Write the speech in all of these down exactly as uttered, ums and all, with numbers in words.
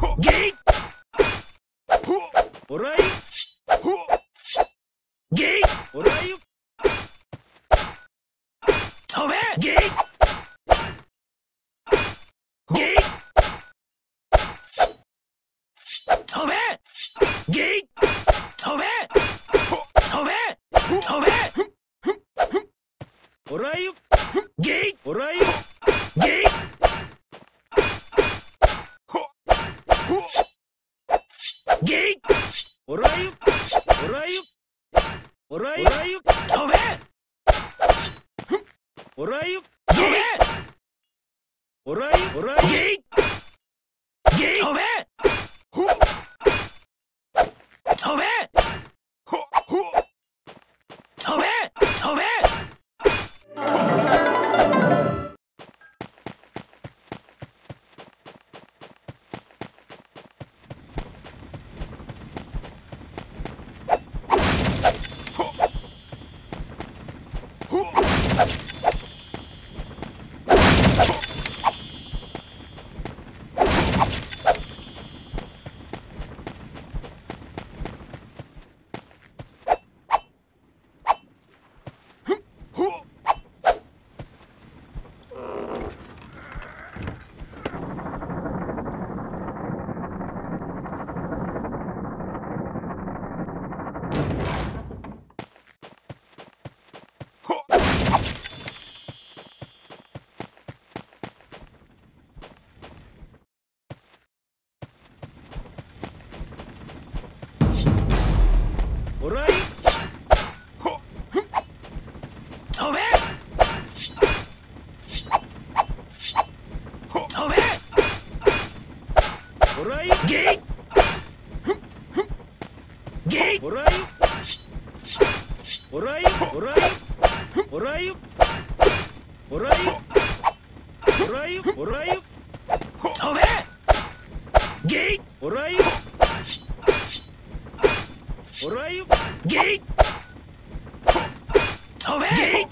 ゲイオライゲイオライ飛べゲイゲイ飛べゲイ飛べ飛べ飛べオライゲイオライゲイゲイオライオライオライ飛べオライ飛べオライオライゲイゲイ飛べ飛べ飛べ飛べオライ飛べ飛べオライゲイゲイオライオライオライオライオライオライオライ飛べゲイオライオライゲイ飛べゲイ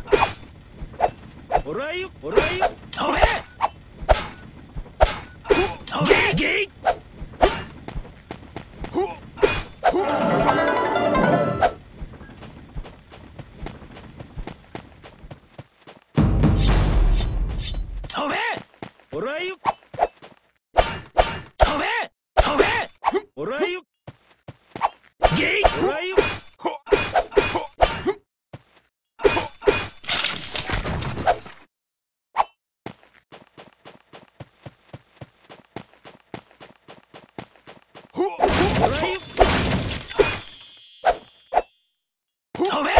オライオライ飛べ飛べゲイ飛べオライ飛べ飛べオライゲイオライオライ飛べ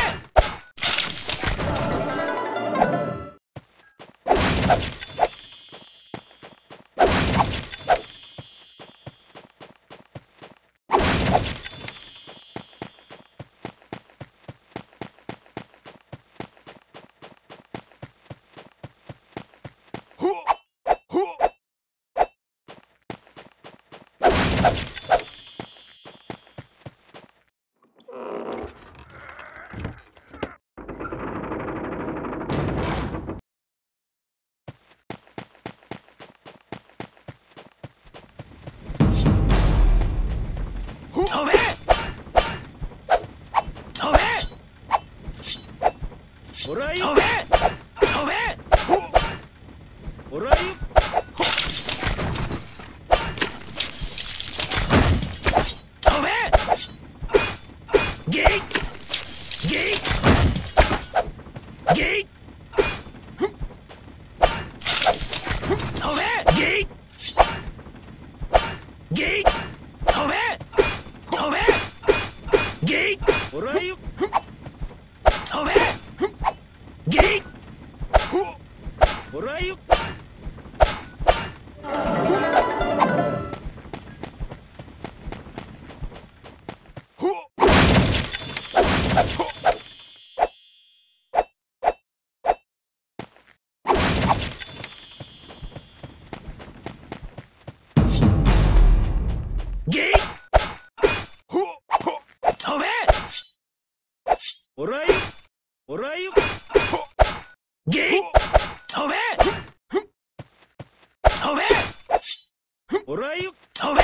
飛べ飛べオライ飛べ飛べオライ飛べゲイゲイゲイ飛べゲイゲイ飛べ飛べゲイオライ飛べゲイオライゲイ飛べオライオライゲイ飛べ飛べオライ飛べ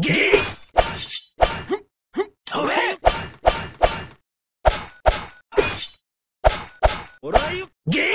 ゲイ飛べほらよゲイ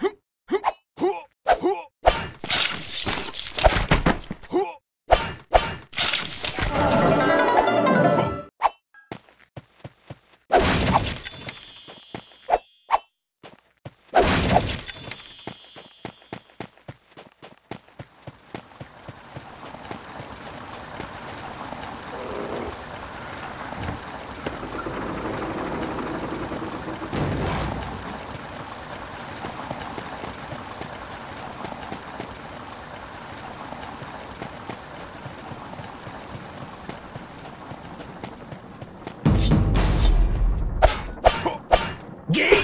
ゲイ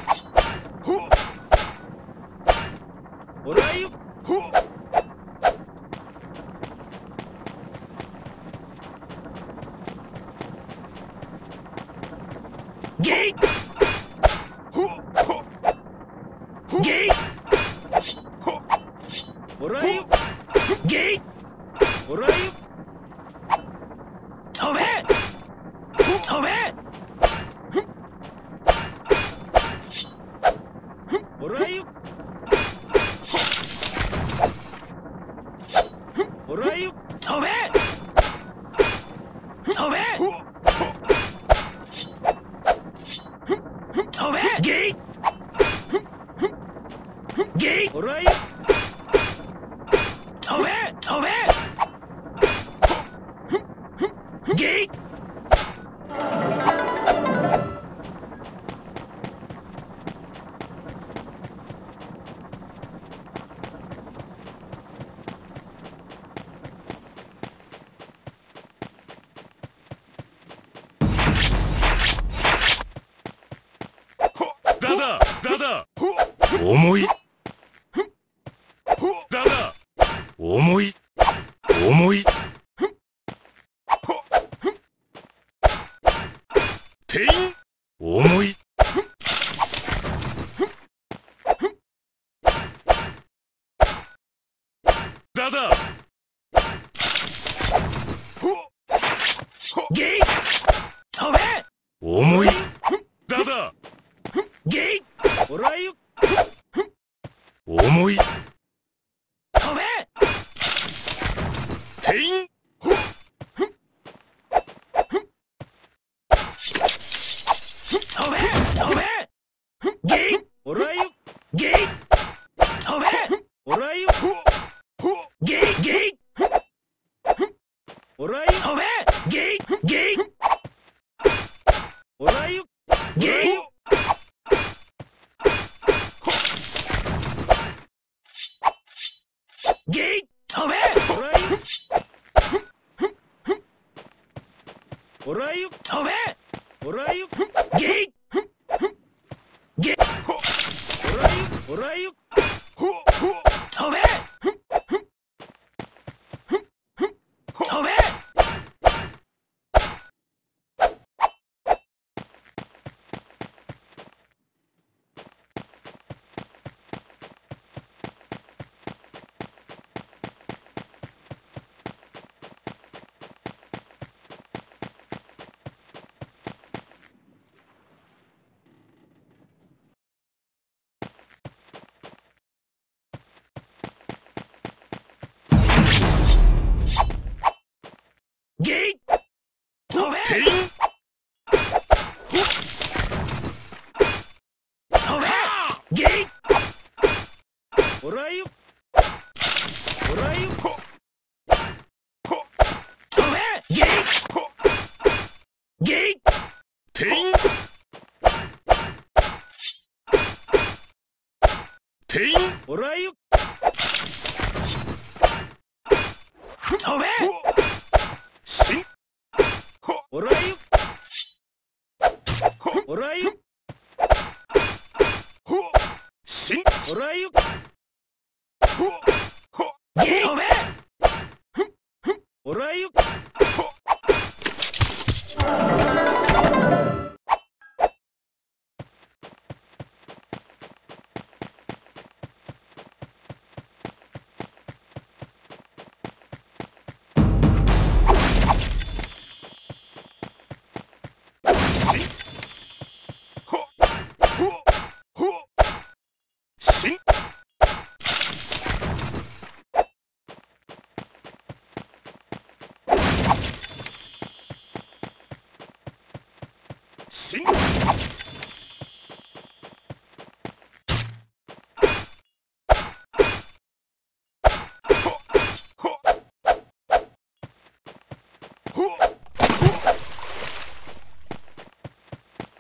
ほらよゲイゲイほらよゲイほらよ飛べ飛べほらよほらよ飛べ飛べ飛べゲイゲイほらよ飛べ飛べゲイだだだだ重いだだ重い重いてん重いだだゲイ飛べ重いだだゲイほらよ重い飛べてん飛べ飛べゲイほらよゲイ飛べほらよゲイゲイほらよ飛べゲイゲイほらよゲイゲイ飛べほらよほらよ飛べほらよゲイゲイほらよほらよ飛べ飛べゲイ飛べてん飛べゲイほらよほらよ飛べゲイゲイてんてんほらよ飛べしんほらよほらよしんほらよゲイ飛べほらよ死ん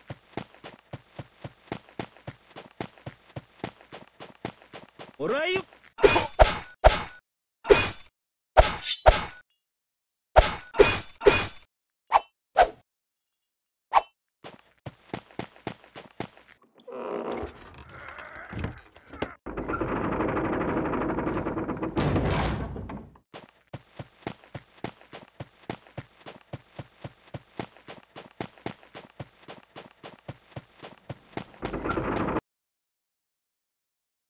俺はよ